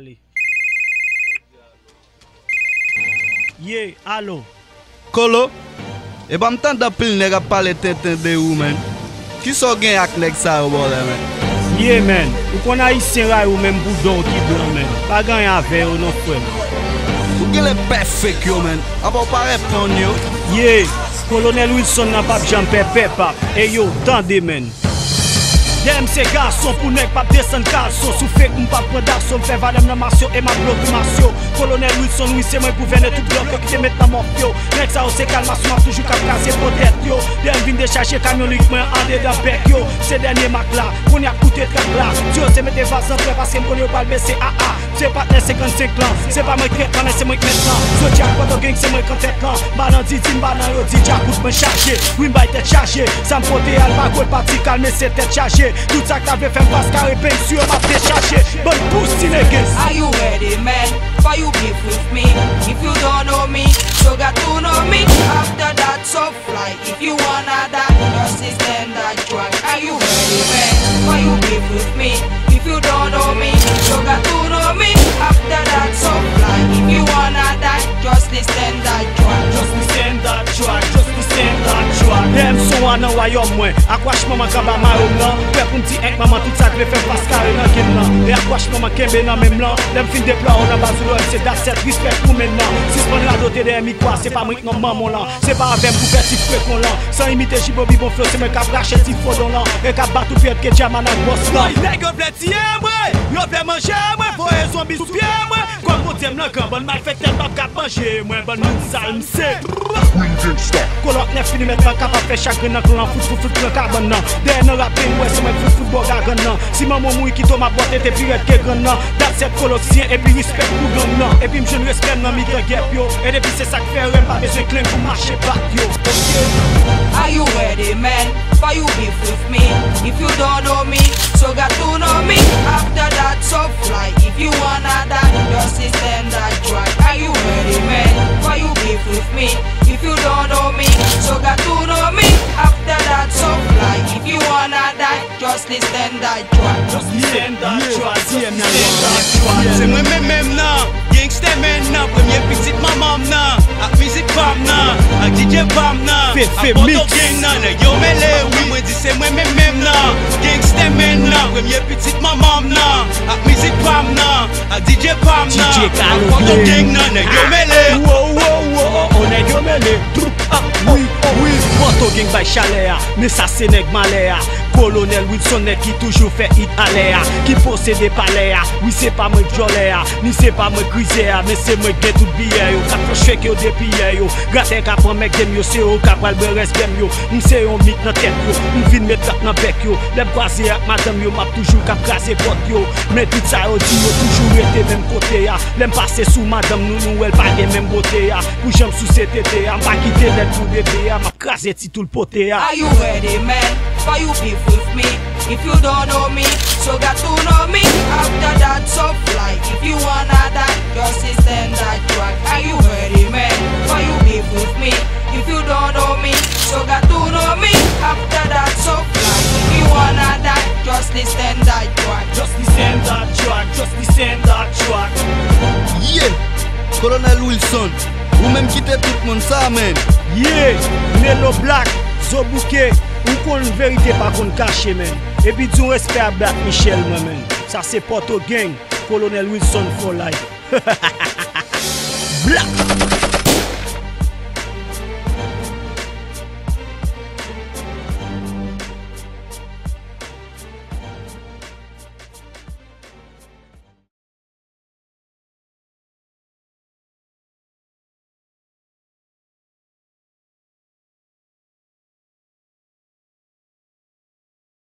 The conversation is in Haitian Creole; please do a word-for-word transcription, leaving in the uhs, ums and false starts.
Yeah, allo. Kolo, e ba m'tan da pil nèg a parler tintin de ou men. Qui so gen ak nèg sa ou bole men? Yeah man, ou kon haïtien ray ou même boudon qui blanc men. Pas gan ya ve ou non frère. Ou gen le perfect yo men. A pa pare pon yo. Yeah, Colonel Wilson n'a pas jam pépé pap. Et yo, tande men. Dem se garçon pour nèg pas descendre calson. Sou fait qu'on pas prendre d'action, fait valem dans marcio et ma bloc marcio. Colonel Wilson, oui c'est moi gouverneur tout bloc qui te met dans morfio. Nèg ça c'est calmation toujours cap casser peut-être yo. Dem vinn de chercher camion lik moi en dedans bec yo. C'est dernier mac là, on y a coûté trac là. Dieu c'est mettre face en prêt parce que on pas le baisser ah ah. C'est pas cinquante-cinq ans, c'est pas moi qui prend c'est moi qui maintenant. So Jack pas gang c'est moi qui tête là. Balan dit tin balan yo dit Jack coûte me charger. Oui m'a tête chargé, ça me porter al pas gol parti calmer c'est tête chargée. Tout ça que t'avais fait passe carré peine sur ma déchargé. Bonne pousse niggas. Are you ready man? For you beef with me. If you don't know me, so got to know me. After that so fly. If you wanna die, just stand that track. Are you ready man? For you beef with me. If you don't know me, so got to know me. After that so fly. If you wanna die, just stand that track. Just stand that track. Just stand that track. Dem son an nan royaume moi. Akwash maman kaba marom nan. Pè pou m'ti ek maman tout ça que fait passe carré nan ken nan. Et akwash maman kembe nan même lan. Dem fin déploie on a bazou c'est d'asset respect pour maintenant. Si c'est la doté de mi quoi, c'est pas moi non maman là. C'est pas avec pour faire petit frais qu'on là. Sans imiter Jibobi bon flow, c'est moi qui rache petit fodon là. Et qui battre pied que diamant ak boss là. Nèg yo vle tirer moi, yo vle manger moi, faut un zombie sous pied moi. Comme mon thème là quand bon mal fait tête pas cap manger moi, bon moun sale m'sait. Colok neuf fini mettre capable faire chaque nan clan foot foot foot le carbone nan. Dernier rapping ouais c'est moi foot football gagan nan. Si maman mouille qui tombe ma boîte et puis que grand nan. Dat cette colosien et puis respect pour gang nan. Et puis m'jeune respect nan mi grand gap yo. Et depuis c'est ça que fait rien pas besoin clean pour marcher back yo. Are you ready man? For you beef with me. If you don't know me, so got to know me. After that so fly. If you wanna die, just stand that track. Are you ready man? For you beef with me. If you don't know me, so got to know me. After that so fly. If you wanna die, just stand that track. Just stand that track. Stand that track. C'est moi même même nan. Gangster maintenant, premier petite maman nan. Ak musique fam nan. Ak D J fam nan. Fait fait mix. mix. Nan yo mêlé oui moi dis c'est moi même même nan. Gangster maintenant, premier petite maman nan. Ak musique fam nan. Ak D J fam nan. D J Kalo Photo gang nan yo mêlé. Wow wow wow, on est yo mêlé. Ah oui oui, photo gang by Chalea, mais ça c'est nèg malea. Colonel Wilson nèg qui toujours fait hit alea, qui possède palais. Oui c'est pas moi joléa, ni c'est pas moi griséa, mais c'est moi qui tout billet yo. Quatre chèque yo depuis yo. Gratte ka prend mec dem yo, c'est au ka pral be respect yo. M'sé on mit nan tête yo, m'vin mettre nan bec yo. Lèm croiser ak madame yo, m'a toujours ka craser porte yo. Mais tout ça yo di yo toujours été même côté ya. Lèm passer sous madame nous nous elle pas même beauté ya. Pour jambe sous cet été, on pas quitter net pour bébé ya, m'a craser ti tout le poté ya. Are you ready man? For you beef with me. If you don't know me, so got to know me. After that so fly. If you wanna die, just stand that track. Are you ready man? For you beef with me. If you don't know me, so got to know me. After that so fly. If you wanna die, just stand that track. Just stand that track. Just stand that track. Yeah, Colonel Wilson. Ou même quitter tout le monde ça men. Yeah, Nello Black, Zobouke, ou kon vérité pas qu'on cache men. Et puis du respect à Black Michel men. Ça c'est Porto Gang, Colonel Wilson for life. Black.